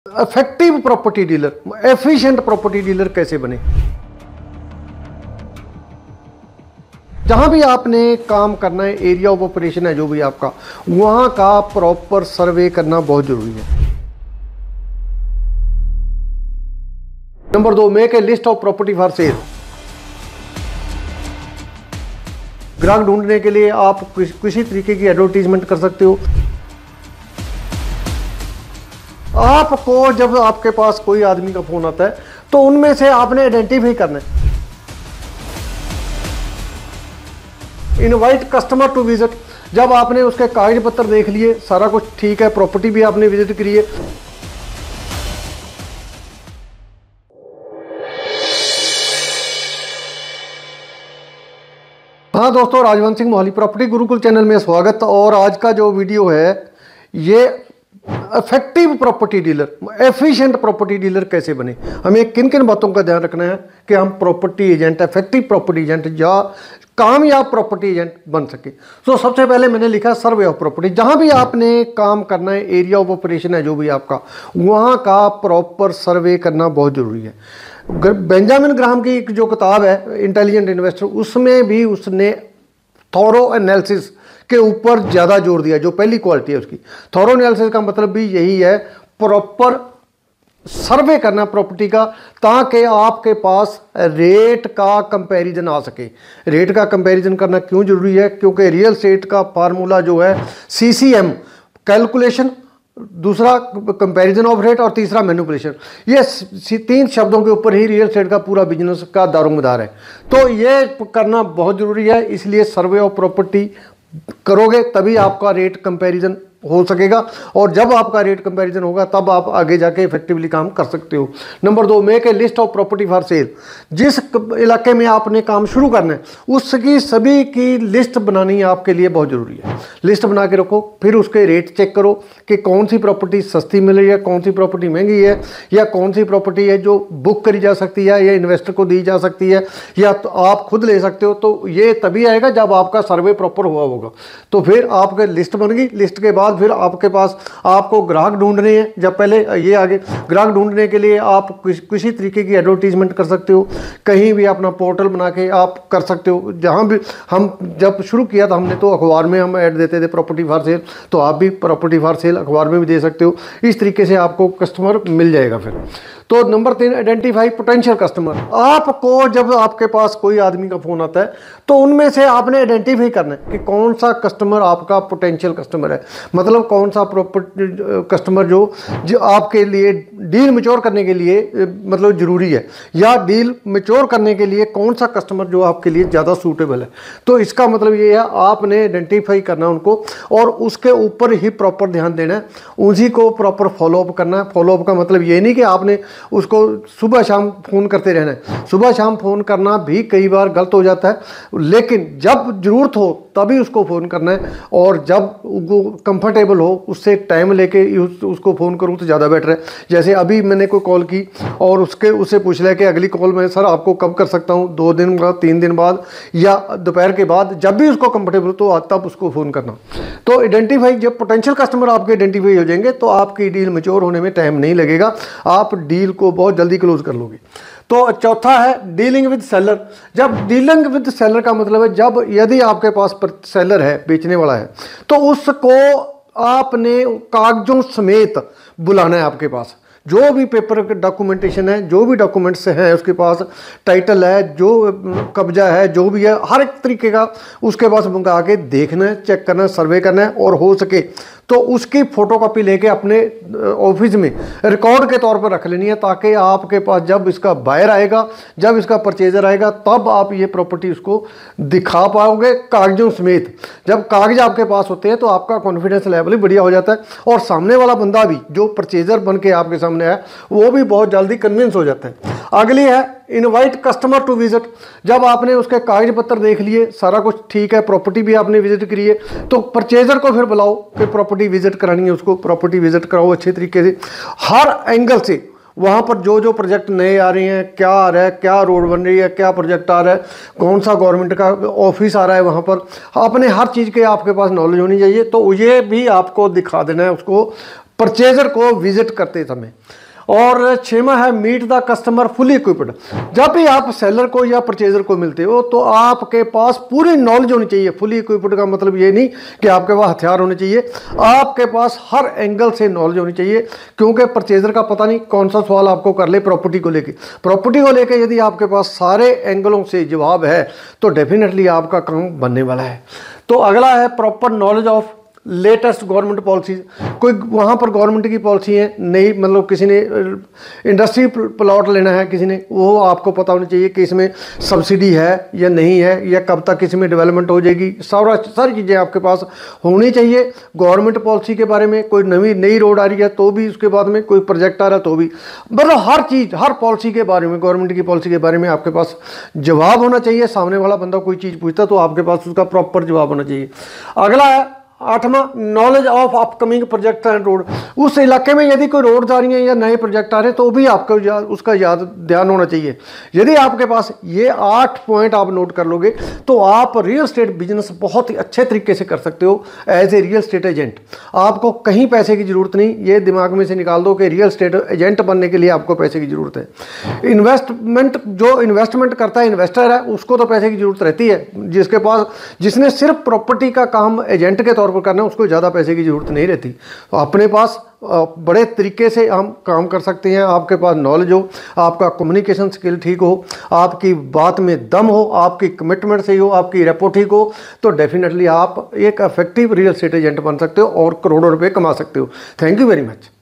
Effective property dealer, efficient property dealer कैसे बने। जहां भी आपने काम करना है, एरिया ऑफ ऑपरेशन है जो भी आपका, वहां का प्रॉपर सर्वे करना बहुत जरूरी है। Number 2, make a list of property for sale. ग्राहक ढूंढने के लिए आप किसी तरीके की एडवर्टीजमेंट कर सकते हो। आपको जब आपके पास कोई आदमी का फोन आता है तो उनमें से आपने आइडेंटिफाई करना है। इनवाइट कस्टमर टू विजिट, जब आपने उसके कागज पत्र देख लिए, सारा कुछ ठीक है, प्रॉपर्टी भी आपने विजिट करी है, हाँ दोस्तों, राजवंश सिंह मोहाली प्रॉपर्टी गुरुकुल चैनल में स्वागत। और आज का जो वीडियो है ये effective property dealer, efficient property dealer कैसे बने। हमें किन किन बातों का ध्यान रखना है कि हम property agent, effective property agent या कामयाब प्रॉपर्टी एजेंट बन सके। तो सबसे पहले मैंने लिखा सर्वे ऑफ प्रॉपर्टी। जहां भी आपने काम करना है, एरिया ऑफ ऑपरेशन है जो भी आपका, वहां का प्रॉपर सर्वे करना बहुत जरूरी है। बेंजामिन ग्राहम की जो किताब है इंटेलिजेंट इन्वेस्टर, उसमें भी उसने थॉरो एनालिसिस के ऊपर ज़्यादा जोर दिया। जो पहली क्वालिटी है उसकी, थॉरो एनालिसिस का मतलब भी यही है, प्रॉपर सर्वे करना प्रॉपर्टी का, ताकि आपके पास रेट का कंपैरिजन आ सके। रेट का कंपैरिजन करना क्यों जरूरी है? क्योंकि रियल एस्टेट का फार्मूला जो है सीसीएम, कैलकुलेशन, दूसरा कंपैरिजन ऑफ रेट और तीसरा मैनिपुलेशन, ये तीन शब्दों के ऊपर ही रियल एस्टेट का पूरा बिजनेस का दारोमदार है। तो ये करना बहुत जरूरी है, इसलिए सर्वे ऑफ प्रॉपर्टी करोगे तभी आपका रेट कंपैरिजन हो सकेगा, और जब आपका रेट कंपैरिजन होगा तब आप आगे जाके इफेक्टिवली काम कर सकते हो। Number 2, make a list of property for sale. जिस इलाके में आपने काम शुरू करना है उसकी सभी की लिस्ट बनानी आपके लिए बहुत ज़रूरी है। लिस्ट बना के रखो, फिर उसके रेट चेक करो कि कौन सी प्रॉपर्टी सस्ती मिल रही है, कौन सी प्रॉपर्टी महंगी है, या कौन सी प्रॉपर्टी है जो बुक करी जा सकती है या इन्वेस्टर को दी जा सकती है, या तो आप खुद ले सकते हो। तो ये तभी आएगा जब आपका सर्वे प्रॉपर हुआ होगा। तो फिर आपके लिस्ट बन गई, लिस्ट के बाद फिर आपके पास आपको ग्राहक ढूंढने हैं। जब पहले ये आगे ग्राहक ढूंढने के लिए आप किसी तरीके की एडवर्टीजमेंट कर सकते हो, कहीं भी अपना पोर्टल बना के आप कर सकते हो। जहां भी हम जब शुरू किया था हमने, तो अखबार में हम ऐड देते थे प्रॉपर्टी फॉर सेल, तो आप भी प्रॉपर्टी फॉर सेल अखबार में भी दे सकते हो। इस तरीके से आपको कस्टमर मिल जाएगा। फिर तो नंबर 3, आइडेंटिफाई पोटेंशियल कस्टमर। आपको जब आपके पास कोई आदमी का फोन आता है तो उनमें से आपने आइडेंटिफाई करना है कि कौन सा कस्टमर आपका पोटेंशियल कस्टमर है, मतलब कौन सा प्रॉपर्टी कस्टमर जो आपके लिए डील मैच्योर करने के लिए मतलब जरूरी है, या डील मैच्योर करने के लिए कौन सा कस्टमर जो आपके लिए ज़्यादा सूटेबल है। तो इसका मतलब ये है, आपने आइडेंटिफाई करना उनको और उसके ऊपर ही प्रॉपर ध्यान देना है, उसी को प्रॉपर फॉलोअप करना है। फॉलोअप का मतलब ये नहीं कि आपने उसको सुबह शाम फ़ोन करते रहना है। सुबह शाम फ़ोन करना भी कई बार गलत हो जाता है, लेकिन जब ज़रूरत हो तभी उसको फ़ोन करना है, और जब वो कंफर्टेबल हो उससे टाइम लेके उसको फ़ोन करूँ तो ज़्यादा बेटर है। जैसे अभी मैंने कोई कॉल की और उससे पूछ लिया कि अगली कॉल मैं सर आपको कब कर सकता हूँ, 2 दिन बाद, 3 दिन बाद, या दोपहर के बाद, जब भी उसको कंफर्टेबल तो तब उसको फ़ोन करना। तो आइडेंटिफाई, जब पोटेंशियल कस्टमर आपके आइडेंटिफाई हो जाएंगे तो आपकी डील मैच्योर होने में टाइम नहीं लगेगा, आप डील को बहुत जल्दी क्लोज कर लोगे। तो चौथा है डीलिंग विद सेलर। जब डीलिंग विद सेलर का मतलब है, जब यदि आपके पास सेलर है, बेचने वाला है, तो उसको आपने कागजों समेत बुलाना है। आपके पास जो भी पेपर डॉक्यूमेंटेशन है, जो भी डॉक्यूमेंट्स हैं उसके पास, टाइटल है, जो कब्जा है, जो भी है, हर एक तरीके का उसके पास मंगा के देखना है, चेक करना है, सर्वे करना है, और हो सके तो उसकी फोटोकॉपी लेके अपने ऑफिस में रिकॉर्ड के तौर पर रख लेनी है, ताकि आपके पास जब इसका बायर आएगा, जब इसका परचेजर आएगा, तब आप ये प्रॉपर्टी उसको दिखा पाओगे कागजों समेत। जब कागज आपके पास होते हैं तो आपका कॉन्फिडेंस लेवल भी बढ़िया हो जाता है, और सामने वाला बंदा भी जो परचेजर बन के आपके सामने है वो भी बहुत जल्दी कन्विंस हो जाता है। अगली है इनवाइट कस्टमर टू विजिट। जब आपने उसके कागज पत्र देख लिए, सारा कुछ ठीक है, प्रॉपर्टी भी आपने विजिट करी है, तो परचेजर को फिर बुलाओ कि प्रॉपर्टी विजिट करानी है, उसको प्रॉपर्टी विजिट कराओ अच्छे तरीके से, हर एंगल से। वहाँ पर जो जो प्रोजेक्ट नए आ रहे हैं, क्या आ रहा है, क्या रोड बन रही है, क्या प्रोजेक्ट आ रहा है, कौन सा गवर्नमेंट का ऑफिस आ रहा है, वहाँ पर अपने हर चीज़ के आपके पास नॉलेज होनी चाहिए। तो ये भी आपको दिखा देना है उसको परचेजर को विजिट करते समय। और छठवां है meet the customer fully equipped. जब भी आप सेलर को या परचेजर को मिलते हो तो आपके पास पूरी नॉलेज होनी चाहिए। फुली इक्विप्ड का मतलब ये नहीं कि आपके पास हथियार होने चाहिए, आपके पास हर एंगल से नॉलेज होनी चाहिए, क्योंकि परचेजर का पता नहीं कौन सा सवाल आपको कर ले प्रॉपर्टी को लेके। प्रॉपर्टी को लेके यदि आपके पास सारे एंगलों से जवाब है तो डेफिनेटली आपका काम बनने वाला है। तो अगला है proper knowledge of latest government policy. कोई वहाँ पर गवर्नमेंट की पॉलिसी है नहीं, मतलब किसी ने इंडस्ट्री प्लॉट लेना है किसी ने, वो आपको पता होना चाहिए कि इसमें सब्सिडी है या नहीं है, या कब तक इसमें डेवलपमेंट हो जाएगी। सारी चीज़ें आपके पास होनी चाहिए गवर्नमेंट पॉलिसी के बारे में। कोई नई रोड आ रही है तो भी, उसके बाद में कोई प्रोजेक्ट आ रहा है तो भी, मतलब हर चीज़, हर पॉलिसी के बारे में, गवर्नमेंट की पॉलिसी के बारे में आपके पास जवाब होना चाहिए। सामने वाला बंदा कोई चीज़ पूछता तो आपके पास उसका प्रॉपर जवाब होना चाहिए। अगला है आठवां knowledge of upcoming project and road. उस इलाके में यदि कोई रोड आ रही है या नए प्रोजेक्ट आ रहे हैं तो भी आपको उसका ध्यान होना चाहिए। यदि आपके पास ये 8 पॉइंट आप नोट कर लोगे तो आप रियल स्टेट बिजनेस बहुत ही अच्छे तरीके से कर सकते हो as a real estate agent. आपको कहीं पैसे की जरूरत नहीं, ये दिमाग में से निकाल दो कि रियल स्टेट एजेंट बनने के लिए आपको पैसे की जरूरत है। इन्वेस्टमेंट, जो इन्वेस्टमेंट करता है इन्वेस्टर है, उसको तो पैसे की जरूरत रहती है। जिसने सिर्फ प्रॉपर्टी का काम एजेंट के तौर पर करना, उसको ज़्यादा पैसे की जरूरत नहीं रहती। तो अपने पास बड़े तरीके से हम काम कर सकते हैं। आपके पास नॉलेज हो, आपका कम्युनिकेशन स्किल ठीक हो, आपकी बात में दम हो, आपकी कमिटमेंट सही हो, आपकी रेपो ठीक हो, तो डेफिनेटली आप एक इफेक्टिव रियल एस्टेट एजेंट बन सकते हो और करोड़ों रुपए कमा सकते हो। Thank you very much.